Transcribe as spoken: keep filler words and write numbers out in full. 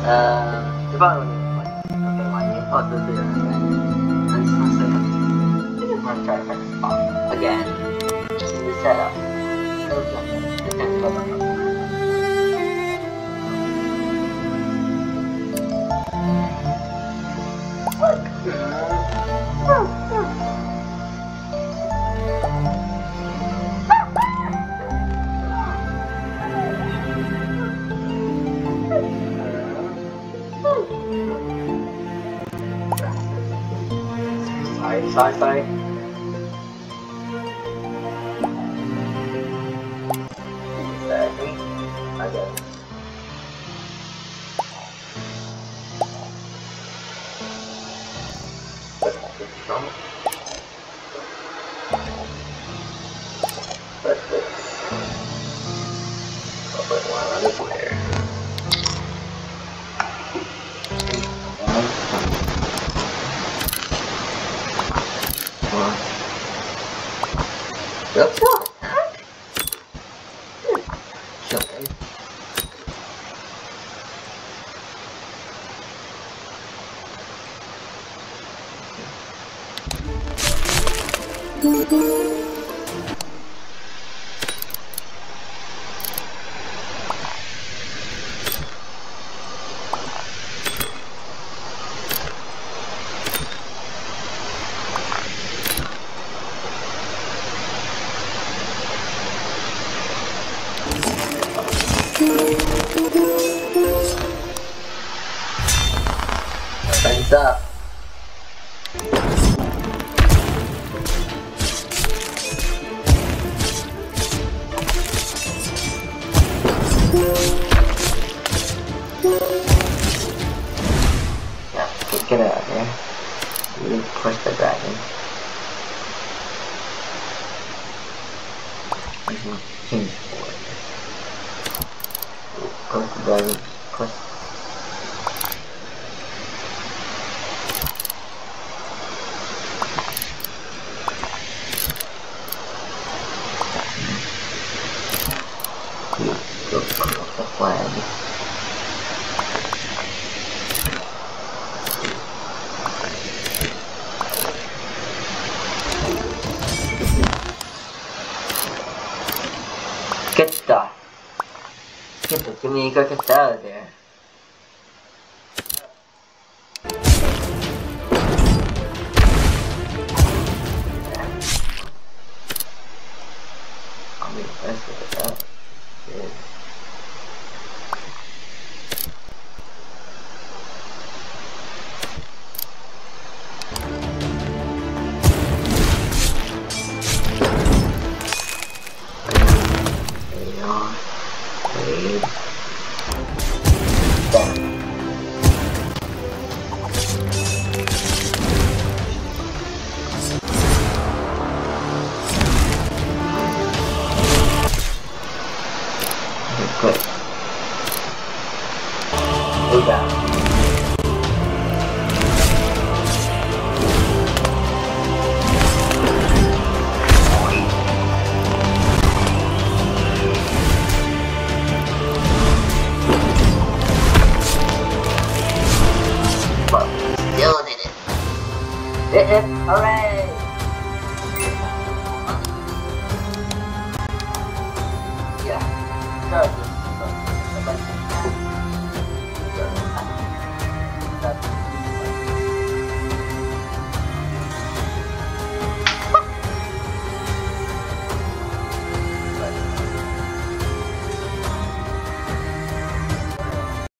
Uh, coba ulit. Okay, one year. Oh, two zero. And sunset. I'm trying to spot again. The setup. This time to go back up. Sorry, sorry, sorry. Exactly. I get it. But this. I'll put one on the player. Let's go. Okay. Friends up. Yeah, get, get out of here. We need to push the dragon. Mm-hmm. Change forward. Push the dragon. Push. Go across the flag. Get the get the Jimmy, go get out of there. I'll be the best with it out. Good. Good. Move out.